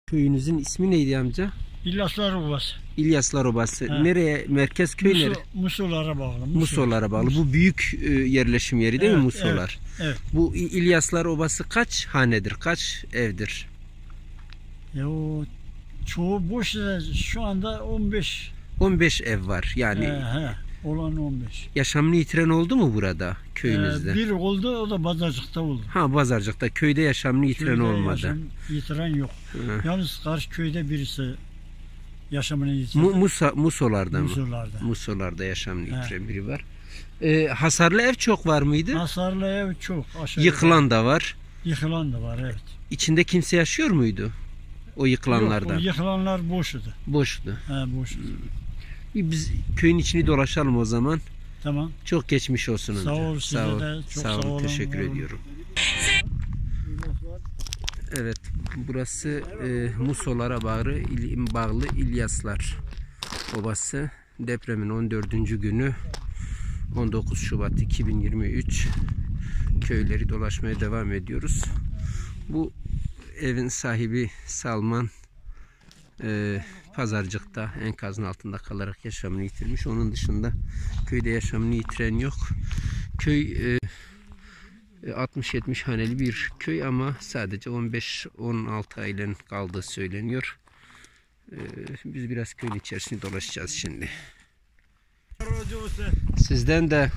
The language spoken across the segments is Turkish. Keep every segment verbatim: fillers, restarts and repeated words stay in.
Köyünüzün ismi neydi amca? İlyaslar Obası. İlyaslar Obası. He. Nereye? Merkez köy Musu, nere? Musollara bağlı. Musul. Musollara bağlı. Musul. Bu büyük e, yerleşim yeri değil Evet, mi Musolar? Evet, evet. Bu İ- İlyaslar Obası kaç hanedir? Kaç evdir? Ya o çoğu boş. Şu anda on beş. on beş ev var. Yani He, he, olan on beş. yaşamını yitiren oldu mu burada köyünüzde? Ee, bir oldu, o da Bazarcık'ta oldu. Ha, Bazarcık'ta köyde yaşamını yitiren Köyde olmadı. yaşam yitiren yok. Hı. Yalnız karşı köyde birisi yaşamını yitirdi. Mu, Musa, Musolarda mı? Musollarda. Musolarda yaşamını He. yitiren biri var. Ee, hasarlı ev çok var mıydı? Hasarlı ev çok. Aşağı Yıkılan da var. Yıkılan da var, evet. İçinde kimse yaşıyor muydu? O yıkılanlardan. Yok, o yıkılanlar boştu. Boştu. He, boştu. Biz köyün içini dolaşalım o zaman. Tamam. Çok geçmiş olsun amca. Sağ ol, size sağ ol. de çok sağ olun. sağ olun. Teşekkür Olun. ediyorum. Evet, burası e, Musolara bağlı, il, bağlı İlyaslar Obası. Depremin on dördüncü günü on dokuz Şubat iki bin yirmi üç köyleri dolaşmaya devam ediyoruz. Bu evin sahibi Salman e, Pazarcık'ta enkazın altında kalarak yaşamını yitirmiş. Onun dışında köyde yaşamını yitiren yok. Köy e, altmış yetmiş haneli bir köy ama sadece on beş on altı ailenin kaldığı söyleniyor. E, biz biraz köyün içerisinde dolaşacağız şimdi. Sizden de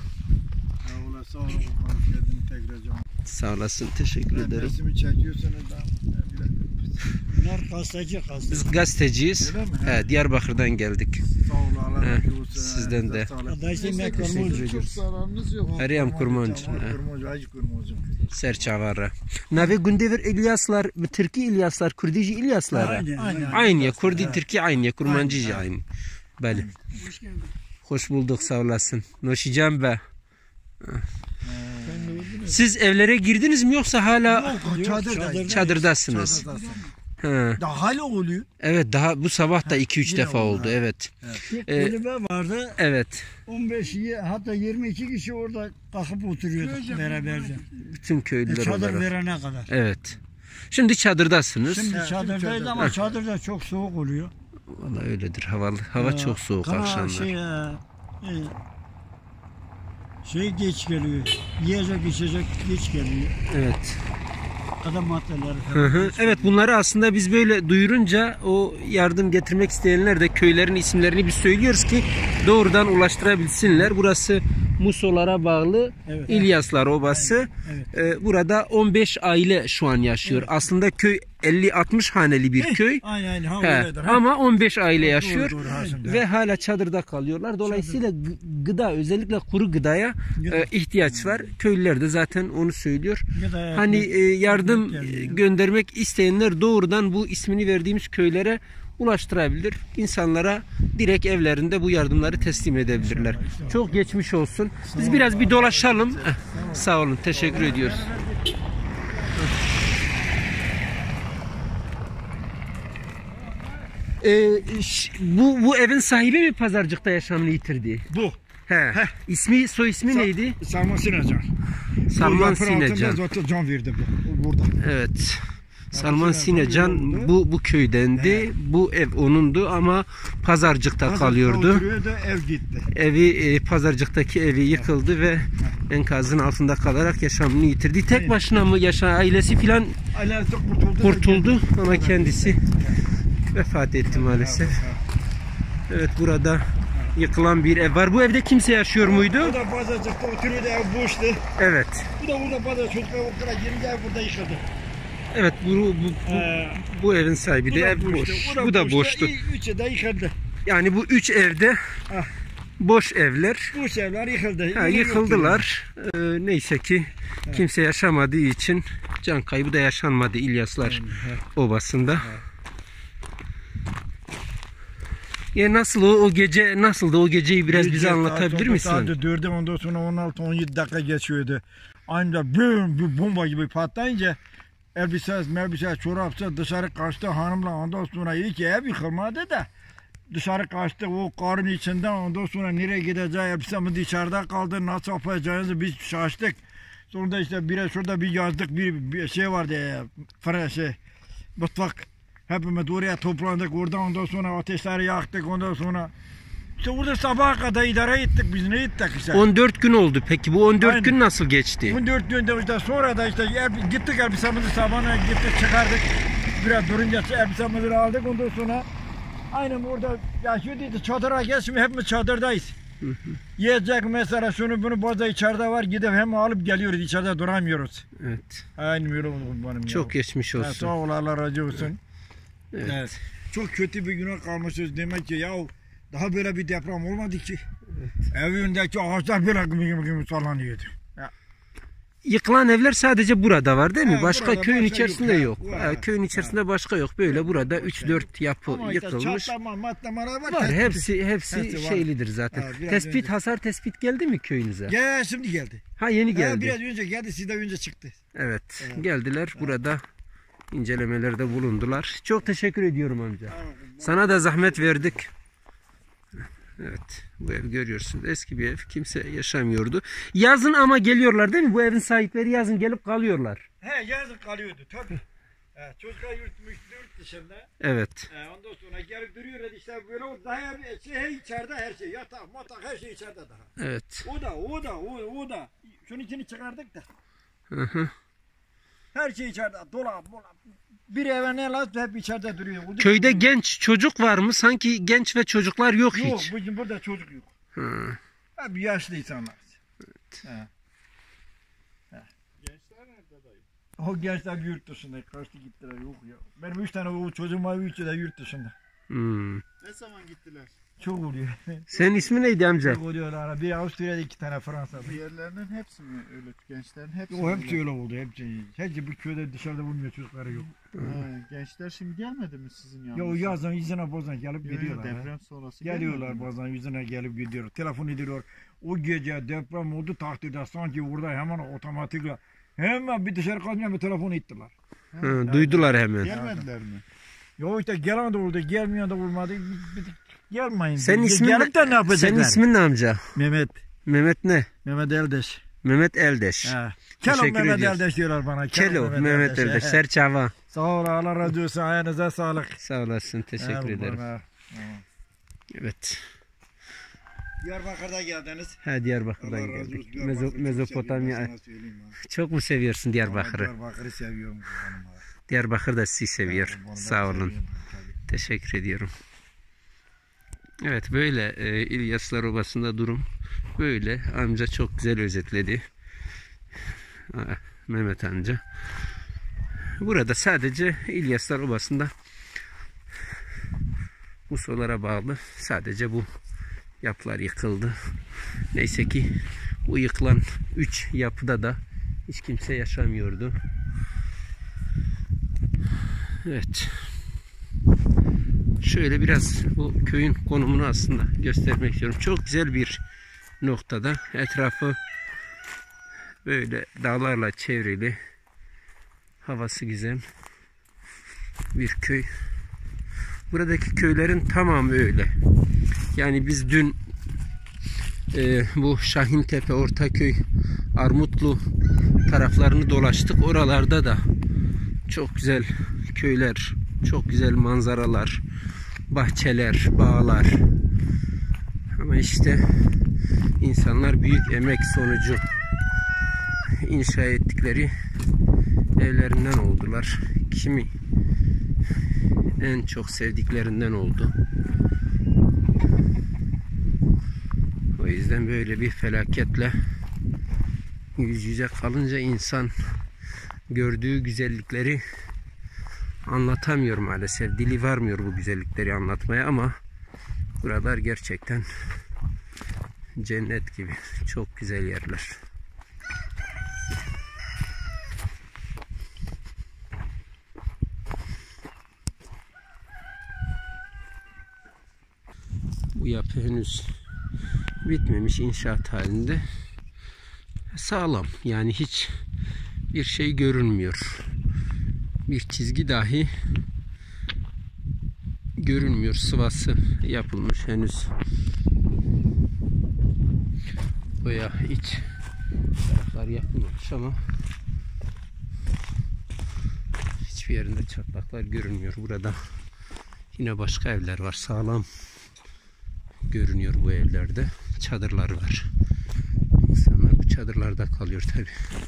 sağ olasın, teşekkür ederim. Resmi çekiyorsanız da Bunlar gazeteci, gazeteci. Biz gazeteciyiz. He, Diyarbakır'dan geldik. sağ olun, Allah He, razı olsun. sizden de. Adaşım ben Teşekkür kurmancı. ediyoruz. Çok zararınız yok. Arayam kurmancı. Kurmancı, kurmancı, hacı kurmancı. Serçavara. Nave gündever İlyaslar, Türkiye İlyaslar, Kurdici İlyaslar. Aynen, aynen. Aynı ya, Kurdi Türkiye aynı ya, Kurmancıcı aynı. Beli. Hoş bulduk, sağ olasın. Noşicam be. Siz evlere girdiniz mi yoksa hala Yok, çadırda. çadırdasınız? Ha. Daha hala oluyor. Evet, daha bu sabah da iki üç yine defa oldu, oldu, ha. evet. Bir Ee, kulübe vardı. Evet. on beş hatta yirmi iki kişi orada kalkıp oturuyorduk beraberce. Bütün köylüler Çadır olarak. verene kadar. Evet. Şimdi çadırdasınız. Şimdi Evet, çadırdayız çadırda. ama çadırda çok soğuk oluyor. Vallahi öyledir. Hava hava Ee, çok soğuk kana akşamlar. Şey, e, e, şey geç geliyor. Yiyecek içecek geç geliyor. Evet. Adam maddeleri Hı falan. hı. geç Evet, geliyor. bunları aslında biz böyle duyurunca o yardım getirmek isteyenler de köylerin isimlerini biz söylüyoruz ki doğrudan ulaştırabilsinler. Burası Musolara bağlı Evet. İlyaslar Obası. Evet. Ee, burada on beş aile şu an yaşıyor. Aslında köy elli altmış haneli bir köy. Aynen aynen. Ha, He, öyledir, ha. ama on beş aile Doğru, yaşıyor doğru, ha, şimdi, ve hala çadırda kalıyorlar. Dolayısıyla gı- gıda, özellikle kuru gıdaya Gıda. e, ihtiyaç var. Köylüler de zaten onu söylüyor. Gıda, Hani ekmek, e, yardım ekmek geliyor. göndermek isteyenler doğrudan bu ismini verdiğimiz köylere ulaştırabilir. İnsanlara direkt evlerinde bu yardımları teslim edebilirler. Çok geçmiş olsun. Biz biraz bir dolaşalım. Eh, Sağ olun. Teşekkür ediyoruz. Ee, ş- bu bu evin sahibi mi Pazarcık'ta yaşamını yitirdi? Bu. He. İsmi, soy ismi neydi? Salman Sinecan. Salman Bu yapının altında Sinecan. zaten can verdi bu. Burada. Evet. Salman Sinecan Sinecan oldu. bu bu köydendi. Bu ev onundu ama Pazarcık'ta kalıyordu. Oturuyor da ev gitti. Evi e, Pazarcık'taki evi yıkıldı ve enkazın altında kalarak yaşamını yitirdi. Tek başına mı yaşayan, ailesi filan Ailesi kurtuldu. kurtuldu ama kendisi vefat etti maalesef. Evet, burada yıkılan bir ev var. Bu evde kimse yaşıyor muydu? Bu da Pazarcık'ta oturuyordu, ev boştu. Evet. Bu da burada Pazarcık çocuklar okula girince ev burada yıkıldı. Evet, bu bu, bu, Ee, bu evin sahibi de ev boş. Bu da boştu. Üçü de yıkıldı. Yani bu üç evde Ah. boş evler. Bu evler yıkıldı. Ha, yıkıldılar. Ee, neyse ki kimse yaşamadığı için can kaybı da yaşanmadı İlyaslar Obası'nda. Ya nasıl o, o gece nasıldı, o geceyi biraz bize anlatabilir misin? Saat dörde ondan sonra on altı on yedi dakika geçiyordu. Aynı büm bir bomba gibi patlayınca elbise, melbise, çorapsa dışarı kaçtı hanımla, ondan sonra iyi ki ev yıkılmadı da dışarı kaçtı o karın içinden, ondan sonra nereye gideceği elbisemiz dışarıda kaldı, nasıl yapacağımızı biz şaştık. Sonra işte bir şurada bir yazdık bir, bir şey vardı, fırın şey, mutfak. Hepimiz oraya toplandık. Orada ondan sonra ateşleri yaktık. Ondan sonra işte orada sabaha kadar idare ettik. Biz ne ettik işte. on dört gün oldu. Peki bu on dört Aynen. gün nasıl geçti? on dört günde işte sonra da işte el- gittik elbisemizi sabahına gittik çıkardık. Biraz durunca elbisemizi aldık. Ondan sonra aynen orada yaşıyorduk. Çadıra geç şimdi hepimiz çadırdayız. Yiyecek mesela şunu bunu burada içeride var. Gidip hem alıp geliyoruz. İçeride duramıyoruz. Evet. Aynen öyle oldu benim ya. Çok geçmiş Ha, olsun. sağ ol Allah razı olsun. Evet. Evet. Çok kötü bir güne kalmışız demek ki ya daha böyle bir deprem olmadı ki. Evet. Evindeki ağaçlar böyle gibi gibi, gibi sallanıyordu. Yıkılan evler sadece burada var değil mi? Ha, başka burada köyün başka içerisinde yok. yok. Ha, Ha, var. köyün içerisinde başka yok. Böyle burada üç dört yapı Ama işte yıkılmış. çatlama matlamalar var. Var tespit- hepsi hepsi Hepsi var. şeylidir zaten. Ha, biraz tespit önce. hasar tespit geldi mi köyünüze? Ya şimdi geldi. Ha yeni Ha, geldi. biraz önce geldi sizden önce çıktı. Evet. Evet. Geldiler burada incelemelerde bulundular. Çok teşekkür ediyorum amca. Ha, Sana da zahmet verdik. Evet. Bu ev görüyorsunuz. Eski bir ev. Kimse yaşamıyordu. Yazın ama geliyorlar değil mi? Bu evin sahipleri yazın gelip kalıyorlar. He yazın kalıyordu tabii. He, çocuklar yurtmuş yurt dışında. Evet. He, ondan sonra gelip duruyorlar işte böyle o daha bir şey içeride her şey yatak matak her şey içeride daha. Evet. O da o da o, o da şunun içini çıkardık da. Hı hı. Her şey içeride dolap molap. Bir eve ne lazım hep içeride duruyor. O da- Köyde genç çocuk var mı? Sanki genç ve çocuklar yok, Yok hiç. bizim burada çocuk yok. Hı. Hep yaşlı insanlar. Evet. He. Gençler nerede dayı? O gençler yurt dışında kaçtı gittiler yok ya. Benim üç tane o çocuğum var üçü de yurt dışında. Hmm. Ne zaman gittiler? Çok oluyor. Senin ismin neydi amca? Çok oluyorlar. Bir Avusturya'da iki tane Fransa'da. Diğerlerinin hepsi mi öyle? Gençlerin hepsi O mi hepsi öyle oldu hepsi. Hepsi bu köyde dışarıda bulmuyor çocukları yok. Ha, gençler şimdi gelmedi mi sizin Ya yanınıza? o yazın yüzüne bazen gelip Yo, yo, gidiyorlar. ha. deprem sonrası Geliyorlar gelmedi mi? bazen yüzüne gelip gidiyor. Telefon ediyor. O gece deprem oldu takdirde sanki orada hemen otomatikle hemen bir dışarı kaçmayan bir telefon ettiler. Hı, duydular hemen. Gelmediler mi? Ya işte gelen de oldu, gelmeyen de olmadı. Bir- bir- Gelmeyin. Senin Ge- ismin Gelip de ne Senin yapacaklar? ismin ne amca? Mehmet. Mehmet ne? Mehmet Eldeş. Mehmet Eldeş. Ha. Kelo Teşekkür Mehmet ediyoruz. Eldeş diyorlar bana. Kelo Mehmet Eldeş. He. Serçava. Sağ ol Allah razı olsun. Ayağınıza sağlık. Sağ olasın. Teşekkür Ha, ederim. bana. Evet. Diyarbakır'da geldiniz. Ha Diyarbakır'dan Allah razı geldik. olsun. Diyarbakır'ı Mezo- çok Mezopotamya. seviyorum, ben sana söyleyeyim ha. Çok mu seviyorsun Diyarbakır'ı? Diyarbakır'ı seviyorum. canım ha. Diyarbakır da sizi seviyor. Onu da Sağ olun. seviyorum, tabii. Teşekkür ediyorum. Evet böyle e, İlyaslar Obası'nda durum böyle. Amca çok güzel özetledi. Aa, Mehmet amca. Burada sadece İlyaslar Obası'nda musolara bağlı sadece bu yapılar yıkıldı. Neyse ki bu yıkılan üç yapıda da hiç kimse yaşamıyordu. Evet. Şöyle biraz bu köyün konumunu aslında göstermek istiyorum. Çok güzel bir noktada. Etrafı böyle dağlarla çevrili. Havası güzel. Bir köy. Buradaki köylerin tamamı öyle. Yani biz dün e, bu Şahintepe, Ortaköy, Armutlu taraflarını dolaştık. Oralarda da çok güzel köyler, çok güzel manzaralar, bahçeler, bağlar. Ama işte insanlar büyük emek sonucu inşa ettikleri evlerinden oldular. Kimi en çok sevdiklerinden oldu. O yüzden böyle bir felaketle yüz yüze kalınca insan gördüğü güzellikleri anlatamıyor maalesef. Dili varmıyor bu güzellikleri anlatmaya ama buralar gerçekten cennet gibi. Çok güzel yerler. Bu yapı henüz bitmemiş, inşaat halinde. Sağlam. Yani hiç bir şey görünmüyor. Bir çizgi dahi görünmüyor. Sıvası yapılmış henüz. Boya iç taraflar yapılmamış ama hiçbir hiçbir yerinde çatlaklar görünmüyor. Burada yine başka evler var. Sağlam görünüyor bu evlerde. Çadırlar var. İnsanlar bu çadırlarda kalıyor tabi.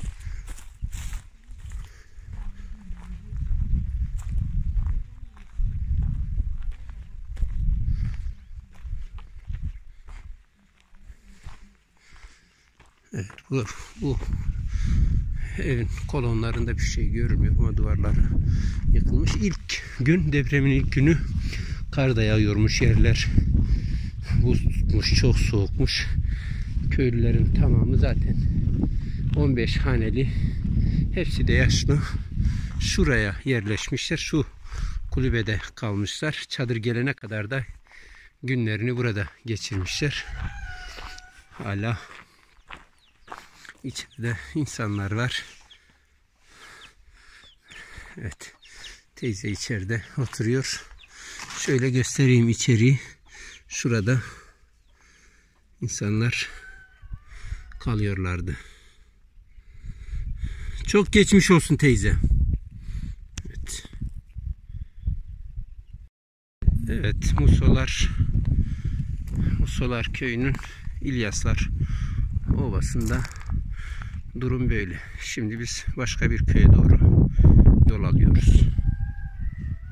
Evet, bu, bu evin kolonlarında bir şey görünmüyor ama duvarları yıkılmış. İlk gün, depremin ilk günü kar da yağıyormuş, yerler buz tutmuş, çok soğukmuş. Köylülerin tamamı zaten on beş haneli, hepsi de yaşlı, şuraya yerleşmişler. Şu kulübede kalmışlar. Çadır gelene kadar da günlerini burada geçirmişler. Hala içeride insanlar var. Evet, teyze içeride oturuyor. Şöyle göstereyim içeriği. Şurada insanlar kalıyorlardı. Çok geçmiş olsun teyze. Evet. Evet, Musolar Musolar köyünün İlyaslar Ovası'nda durum böyle. Şimdi biz başka bir köye doğru yol alıyoruz.